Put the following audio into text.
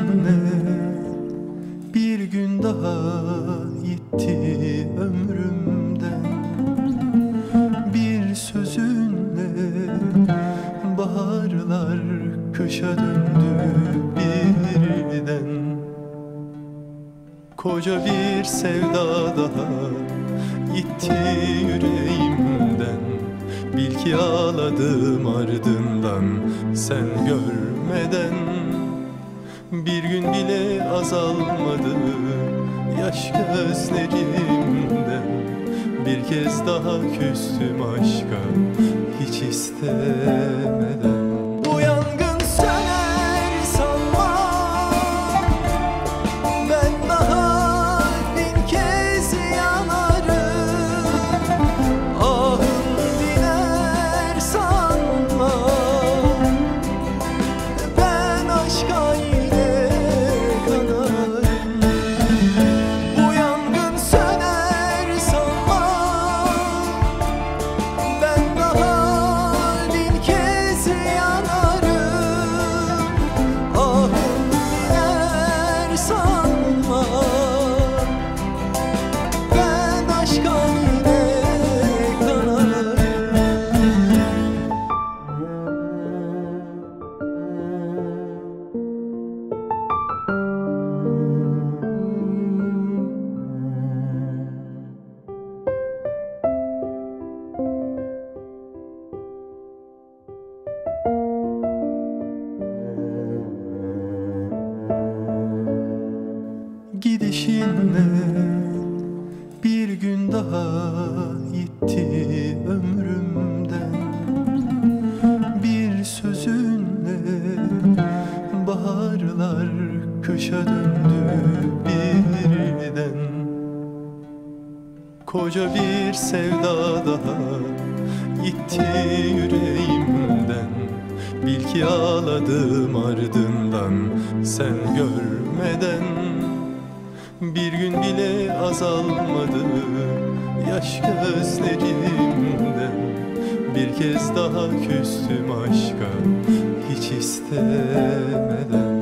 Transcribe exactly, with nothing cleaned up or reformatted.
Gidişinle bir gün daha gitti ömrümden. Bir sözünle baharlar kışa döndü birden. Koca bir sevda daha gitti yüreğimden. Bil ki ağladım ardından sen görmeden. Bir gün bile azalmadı yaş gözlerimden. Bir kez daha küstüm aşka hiç istemeden. Bu yangın söner sanma, ben daha bin kez yanarım. Ahım diner sanma, ben aşka yine kanarım. Bu yangın söner sanma, ben daha bin kez yanarım. Ahım diner sanma, ben aşka yine kanarım. Gidişinle bir gün daha gitti ömrümden. Bir sözünle baharlar kışa döndü birden. Koca bir sevda daha gitti yüreğimden. Bil ki ağladım ardından sen görmeden. Bir gün bile azalmadı yaş gözlerimden. Bir kez daha küstüm aşka hiç istemeden.